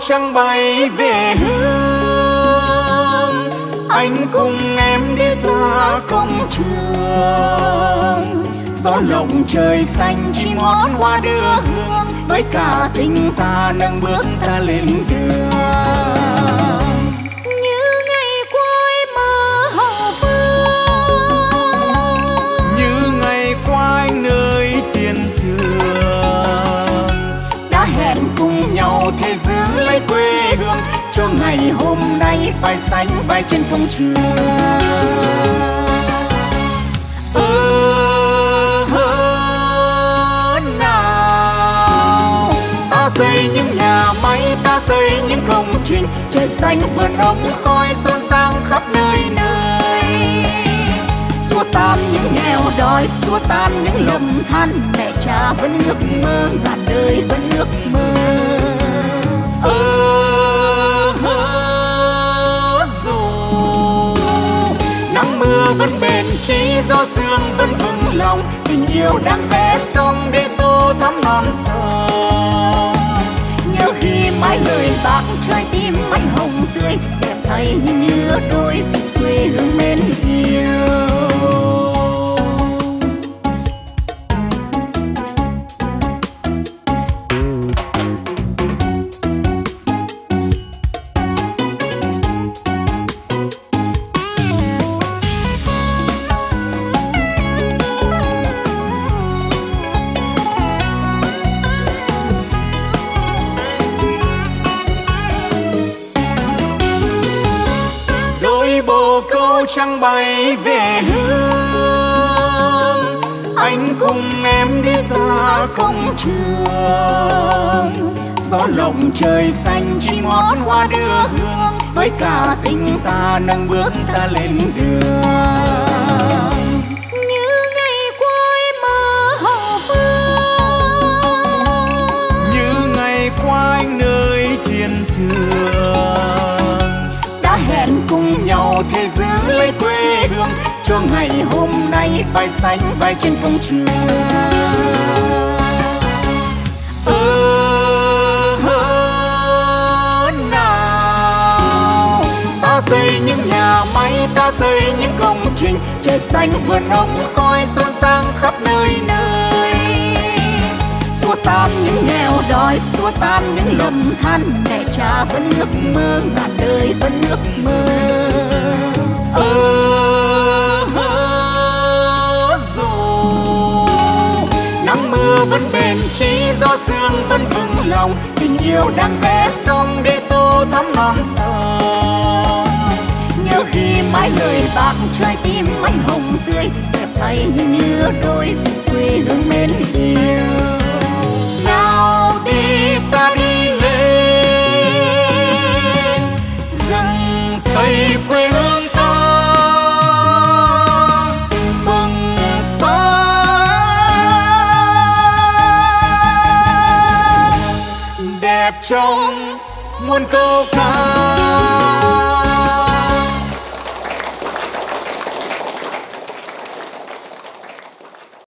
trăng bay về hướng, anh cùng em đi ra công trường. Gió lộng trời xanh chim hót hoa đưa hương, với cả tình ta nâng bước ta lên đường. Như ngày qua em mơ hậu phương, như ngày qua anh nơi chiến trường. Đã hẹn cùng nhau thế giữ lấy quê hương, cho ngày hôm nay phải sánh vai trên công trường. Xây những nhà máy, ta xây những công trình, trời xanh vườn ống khói son sang khắp nơi nơi. Xua tan những nghèo đói, xua tan những lầm than, mẹ cha vẫn ước mơ, ngàn đời vẫn ước mơ. Dù nắng mưa vẫn bền chí, gió sương vẫn vững lòng, tình yêu đang rẽ sông để tô thắm non sông. Nhớ khi mãi lời bác trái tim anh hồng tươi, đẹp thay những lứa đôi vì quê hương mến yêu. Bồ câu trăng bay về hướng, anh cùng em đi ra công trường. Gió lộng trời xanh chim hót hoa đưa hương, với cả tình ta nâng bước ta lên đường. Như ngày qua em mơ hậu phương, như ngày qua anh nơi chiến trường. Đã hẹn cùng nhau thế giữ lấy quê hương, cho ngày hôm nay phải sánh vai trên công trường. Nào ta xây những nhà máy, ta xây những công trình, trời xanh vườn ống khói son sang khắp nơi nơi. Xua tan những nghèo đói, xua tan những lầm than, mẹ cha vẫn ước mơ, ngàn đời vẫn ước mơ. Dù nắng mưa vẫn bền chí, gió sương vẫn vững lòng, tình yêu đang rẽ sông để tô thắm non sông. Nhớ khi mãi lời bác trái tim anh hồng tươi, đẹp thay những lứa đôi vì quê hương mến yêu. Nào đi ta đi lên, dựng xây quê hương ta, bừng sáng đẹp trong muôn câu ca.